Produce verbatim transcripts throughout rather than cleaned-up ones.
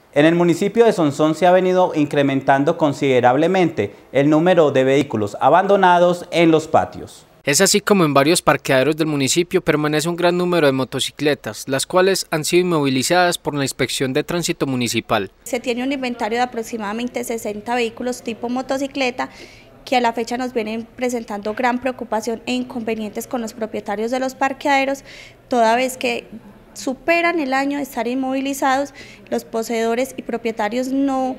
En el municipio de Sonsón se ha venido incrementando considerablemente el número de vehículos abandonados en los patios. Es así como en varios parqueaderos del municipio permanece un gran número de motocicletas, las cuales han sido inmovilizadas por la Inspección de Tránsito Municipal. Se tiene un inventario de aproximadamente sesenta vehículos tipo motocicleta que a la fecha nos vienen presentando gran preocupación e inconvenientes con los propietarios de los parqueaderos, toda vez que superan el año de estar inmovilizados, los poseedores y propietarios no,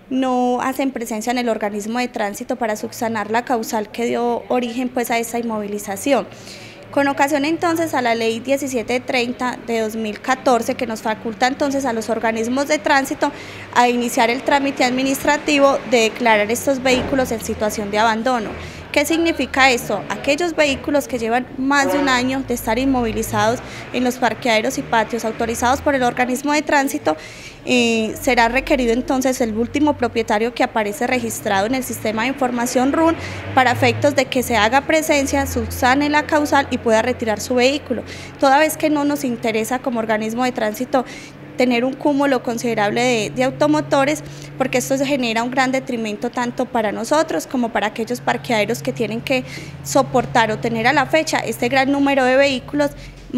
no hacen presencia en el organismo de tránsito para subsanar la causal que dio origen pues, a esta inmovilización. Con ocasión entonces a la ley diecisiete treinta de dos mil catorce, que nos faculta entonces a los organismos de tránsito a iniciar el trámite administrativo de declarar estos vehículos en situación de abandono. ¿Qué significa esto? Aquellos vehículos que llevan más de un año de estar inmovilizados en los parqueaderos y patios autorizados por el organismo de tránsito, eh, será requerido entonces el último propietario que aparece registrado en el sistema de información R U N para efectos de que se haga presencia, subsane la causal y pueda retirar su vehículo. Toda vez que no nos interesa como organismo de tránsito tener un cúmulo considerable de, de automotores, porque esto genera un gran detrimento tanto para nosotros como para aquellos parqueaderos que tienen que soportar o tener a la fecha este gran número de vehículos,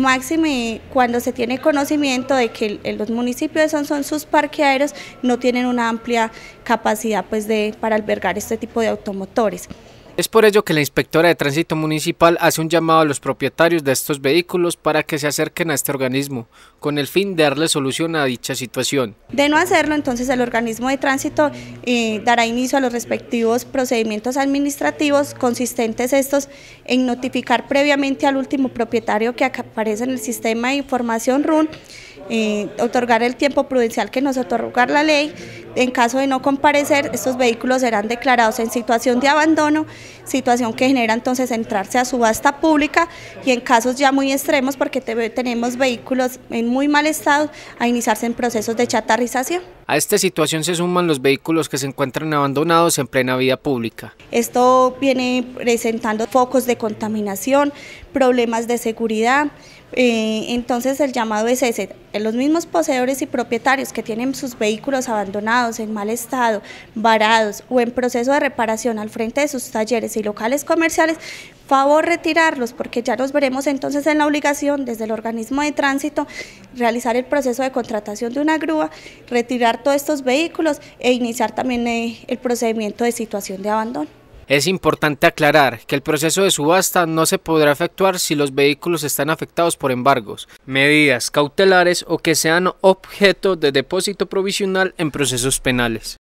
máxime cuando se tiene conocimiento de que el, los municipios de Sonsón, sus parqueaderos no tienen una amplia capacidad pues, de, para albergar este tipo de automotores. Es por ello que la Inspectora de Tránsito Municipal hace un llamado a los propietarios de estos vehículos para que se acerquen a este organismo, con el fin de darle solución a dicha situación. De no hacerlo, entonces el organismo de tránsito eh, dará inicio a los respectivos procedimientos administrativos, consistentes estos en notificar previamente al último propietario que aparece en el sistema de información R U N, eh, otorgar el tiempo prudencial que nos otorga la ley. En caso de no comparecer, estos vehículos serán declarados en situación de abandono, situación que genera entonces entrarse a subasta pública y en casos ya muy extremos, porque te, tenemos vehículos en muy mal estado, a iniciarse en procesos de chatarrización. A esta situación se suman los vehículos que se encuentran abandonados en plena vía pública. Esto viene presentando focos de contaminación, problemas de seguridad. Eh, entonces el llamado es ese, los mismos poseedores y propietarios que tienen sus vehículos abandonados en mal estado, varados o en proceso de reparación al frente de sus talleres y locales comerciales, favor retirarlos, porque ya nos veremos entonces en la obligación desde el organismo de tránsito realizar el proceso de contratación de una grúa, retirar todos estos vehículos e iniciar también eh, el procedimiento de situación de abandono. Es importante aclarar que el proceso de subasta no se podrá efectuar si los vehículos están afectados por embargos, medidas cautelares o que sean objeto de depósito provisional en procesos penales.